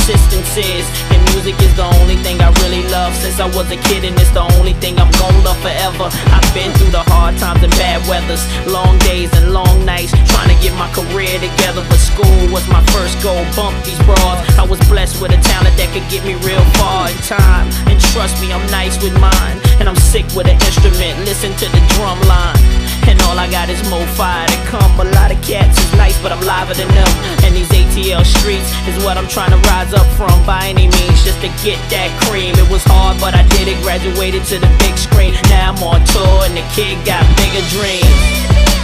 persistence is. And music is the only thing I really love since I was a kid, and it's the only thing I'm gon' love forever. I've been through the hard times and bad weathers, long days and long nights, trying to get my career together, but school was my first goal. Bump these broads, I was blessed with a talent that could get me real far in time. And trust me, I'm nice with mine, and I'm sick with an instrument. Listen to the drum line, and all I got is more fire to come. A lot of cats is nice, but I'm liver than them. And these ATL streets is what I'm trying to rise up from by any means, just to get that cream. It was hard, but I did it. Graduated to the big screen. Now I'm on tour, and the kid got bigger dreams.